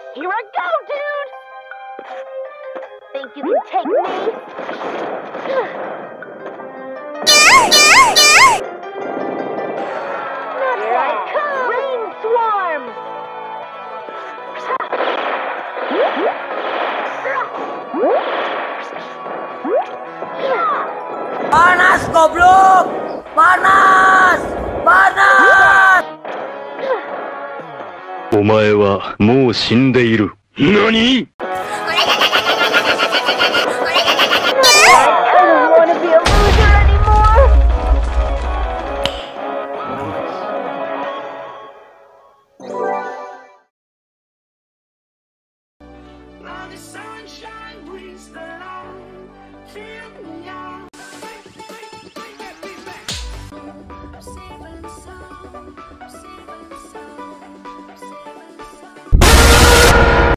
Here I go, dude! Think you can take me? Here I come! Rain swarms! Panas, goblok! Panas! Panas! お前はもう死んでいる。何？ I don't want to be a loser anymore! The sunshine brings the light. Fill me out. Get me back. I'm safe and sound.